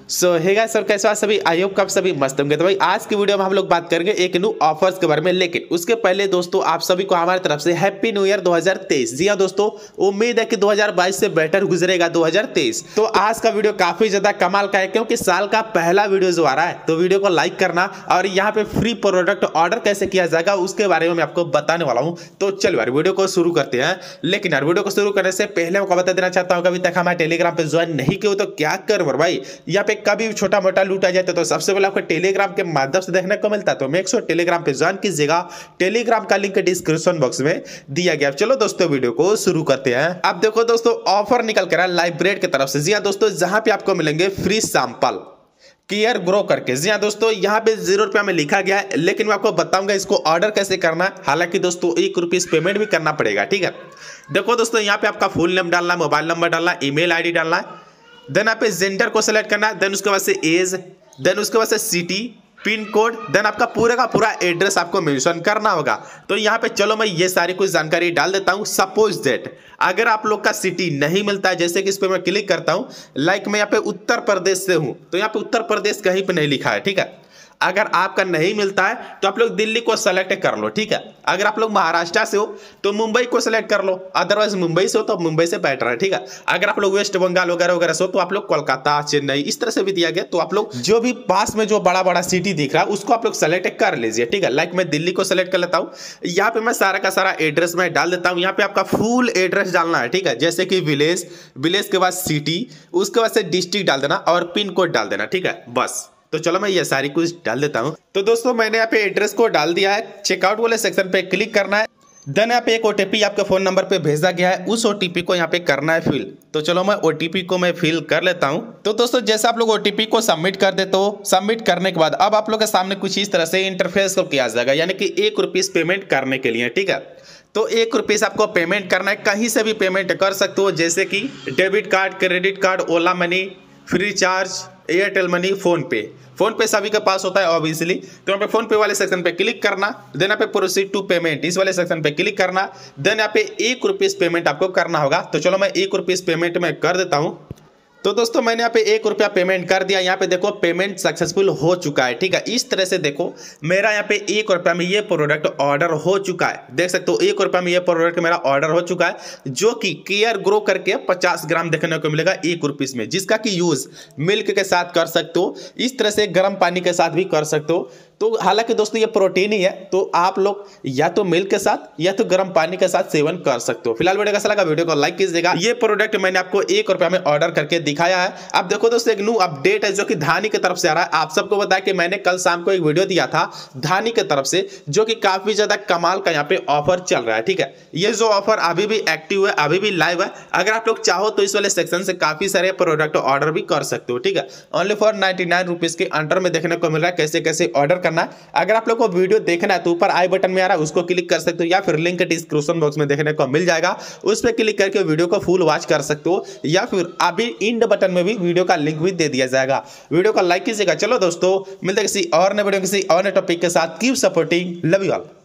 सो hey guys sir कैसे हो आप सभी। आई होप आप सभी मस्त होंगे। तो भाई आज की वीडियो में हम लोग बात करेंगे एक न्यू ऑफर्स के बारे में, लेकिन उसके पहले दोस्तों आप सभी को हमारी तरफ से हैप्पी न्यू ईयर 2023। जी हाँ दोस्तों, उम्मीद है कि 2022 से बेटर गुजरेगा 2023। तो आज का वीडियो काफी ज्यादा कमाल का है क्योंकि साल का पहला वीडियो जो आ रहा है, तो वीडियो को लाइक करना और यहाँ पे फ्री प्रोडक्ट ऑर्डर कैसे किया जाएगा उसके बारे में मैं आपको बताने वाला हूँ। तो चलो यार वीडियो को शुरू करते हैं। लेकिन यार वीडियो को शुरू करने से पहले मैं बता देना चाहता हूँ, अभी तक हमारे टेलीग्राम पे ज्वाइन नहीं किया तो क्या कर भाई, यहाँ पे कभी छोटा मोटा लूट आ जाता है तो सबसे पहले आपको टेलीग्राम के माध्यम से देखने को मिलता है। तो मेक श्योर टेलीग्राम पे ज्वाइन कीजिएगा। टेलीग्राम का लिंक डिस्क्रिप्शन बॉक्स में दिया गया। चलो दोस्तों वीडियो को शुरू करते हैं। अब देखो दोस्तों ऑफर निकल कर है लाइब्रेड की तरफ से। जी हाँ दोस्तों, जहां पे आपको मिलेंगे फ्री सैंपल केयर ग्रो करके। जी हाँ दोस्तों, यहाँ पे 0 रुपया में लिखा गया है, लेकिन मैं आपको बताऊंगा इसको ऑर्डर कैसे करना है। हालांकि दोस्तों 1 रुपीज पेमेंट भी करना पड़ेगा, ठीक है। देखो दोस्तों यहाँ पे आपका फुल नेम डालना है, मोबाइल नंबर डालना है, ईमेल आईडी डालना है, देन आप जेंडर को सिलेक्ट करना है, देन उसके बाद से एज, देन उसके बाद से सिटी, पिन कोड, देन आपका पूरा का पूरा एड्रेस आपको मेंशन करना होगा। तो यहाँ पे चलो मैं ये सारी कुछ जानकारी डाल देता हूँ। सपोज दैट अगर आप लोग का सिटी नहीं मिलता है, जैसे कि इस पे मैं क्लिक करता हूँ, लाइक मैं यहाँ पे उत्तर प्रदेश से हूँ, तो यहाँ पे उत्तर प्रदेश कहीं पे नहीं लिखा है, ठीक है। अगर आपका नहीं मिलता है तो आप लोग दिल्ली को सेलेक्ट कर लो, ठीक है। अगर आप लोग महाराष्ट्र से हो तो मुंबई को सेलेक्ट कर लो, अदरवाइज मुंबई से हो तो मुंबई से बेटर है, ठीक है। अगर आप लोग वेस्ट बंगाल वगैरह वगैरह से हो तो आप लोग कोलकाता, चेन्नई इस तरह से भी दिया गया। तो आप लोग जो भी पास में जो बड़ा बड़ा सिटी दिख रहा है उसको आप लोग सेलेक्ट कर लीजिए, ठीक है। लाइक मैं दिल्ली को सेलेक्ट कर लेता हूँ। यहाँ पे मैं सारा का सारा एड्रेस में डाल देता हूँ। यहाँ पे आपका फुल एड्रेस डालना है, ठीक है। जैसे कि विलेज, विलेज के बाद सिटी, उसके बाद से डिस्ट्रिक्ट डाल देना और पिन कोड डाल देना, ठीक है। बस तो चलो मैं ये सारी कुछ डाल देता हूं। तो दोस्तों मैंने यहाँ पे एड्रेस को डाल दिया है। चेकआउट वाले सेक्शन पे क्लिक करना है, देन यहाँ पे एक ओटीपी आपके फोन नंबर पे भेजा गया है, उस ओटीपी को यहाँ पे करना है फिल। तो चलो मैं ओटीपी को मैं फिल कर लेता हूँ। तो दोस्तों जैसे आप लोग ओटीपी को सबमिट कर देते हो, सबमिट करने के बाद अब आप लोग के सामने कुछ इस तरह से इंटरफेस को किया जाएगा, यानी कि 1 रुपीज पेमेंट करने के लिए, ठीक है। तो 1 रुपीज आपको पेमेंट करना है, कहीं से भी पेमेंट कर सकते हो, जैसे कि debit card, credit card, Ola money, free charge, Airtel money, PhonePe सभी के पास होता है ऑब्वियसली। तो यहाँ पे फोन पे वाले सेक्शन पे क्लिक करना, देन यहाँ पे प्रोसीड टू पेमेंट इस वाले सेक्शन पे क्लिक करना, देन यहाँ पे 1 रुपीज पेमेंट आपको करना होगा। तो चलो मैं 1 रुपीज पेमेंट में कर देता हूँ। तो दोस्तों मैंने यहाँ पे 1 रुपया पेमेंट कर दिया। यहाँ पे देखो पेमेंट सक्सेसफुल हो चुका है, ठीक है। इस तरह से देखो मेरा यहाँ पे 1 रुपया में ये प्रोडक्ट ऑर्डर हो चुका है, देख सकते हो 1 रुपया में ये प्रोडक्ट मेरा ऑर्डर हो चुका है, जो कि केयर ग्रो करके 50 ग्राम देखने को मिलेगा 1 रुपीज में, जिसका कि यूज मिल्क के साथ कर सकते हो, इस तरह से गर्म पानी के साथ भी कर सकते हो। तो हालांकि दोस्तों ये प्रोटीन ही है, तो आप लोग या तो मिल्क के साथ या तो गर्म पानी के साथ सेवन कर सकते हो। फिलहाल वीडियो कैसा लगा, वीडियो को लाइक कीजिएगा। ये प्रोडक्ट मैंने आपको 1 रुपया में ऑर्डर करके दिखाया है। अब देखो दोस्तों एक न्यू अपडेट है जो कि धानी की तरफ से आ रहा है। आप सबको बताया कि मैंने कल शाम को एक वीडियो दिया था धानी की तरफ से, जो कि काफी ज्यादा कमाल का यहाँ पे ऑफर चल रहा है, ठीक है। ये जो ऑफर अभी भी एक्टिव है, अभी भी लाइव है। अगर आप लोग चाहो तो इस वाले सेक्शन से काफी सारे प्रोडक्ट ऑर्डर भी कर सकते हो, ठीक है। ओनली फॉर 99 रुपीज के अंडर में देखने को मिल रहा है कैसे कैसे ऑर्डर करना है। अगर आप लोग को वीडियो देखना है तो ऊपर आई बटन में आ रहा है, उसको क्लिक कर सकते हो, या फिर लिंक डिस्क्रिप्शन बॉक्स में देखने को मिल जाएगा, उस पर क्लिक करके वीडियो को फुल वॉच कर सकते हो, या फिर अभी इंड बटन में भी वीडियो का लिंक भी दे दिया जाएगा। वीडियो को लाइक कीजिएगा। चलो दोस्तों मिलते हैं किसी और नए वीडियो किसी और नए टॉपिक के साथ। Keep supporting, love you all.